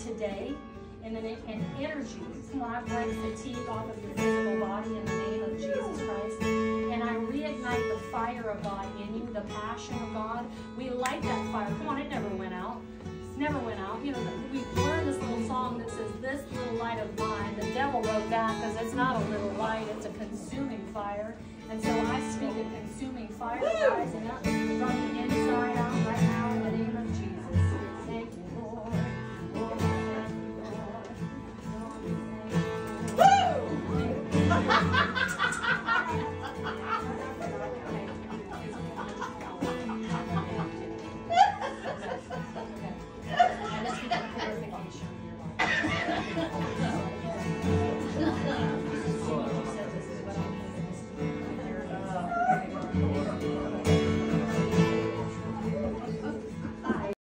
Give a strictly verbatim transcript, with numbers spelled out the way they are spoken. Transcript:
today in the name and energy. So I break fatigue off of your physical body in the name of Jesus Christ. And I reignite the fire of God in you, the passion of God. We light that fire. Come on, it never went out. It never went out. You know, we learned this little song that says, this little light of mine. The devil wrote that because it's not a little light, it's a consuming fire. And so I speak a consuming fire rising up from the inside.